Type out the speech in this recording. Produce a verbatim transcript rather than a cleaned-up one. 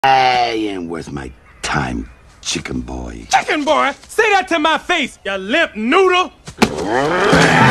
I ain't worth my time, chicken boy. Chicken boy? Say that to my face, you limp noodle!